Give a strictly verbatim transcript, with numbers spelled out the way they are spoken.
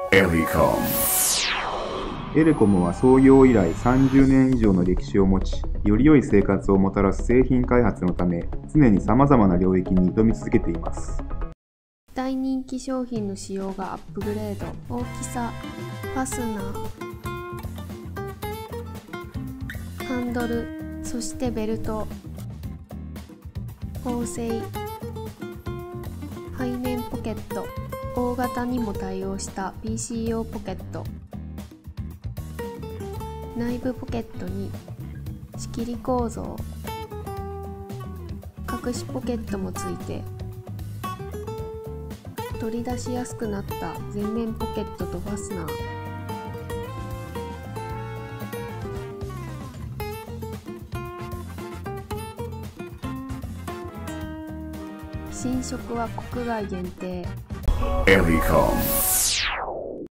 エリコム。エレコムは創業以来さんじゅうねん以上の歴史を持ち、より良い生活をもたらす製品開発のため、常に様々な領域に挑み続けています。 大人気商品の仕様がアップグレード。大きさ、ファスナー、ハンドル、そしてベルト、縫製、背面ポケット、大型にも対応した ピーシー 用ポケット、内部ポケットに仕切り構造、隠しポケットもついて、取り出しやすくなった前面ポケットとファスナー、新色は国外限定。 エリコム。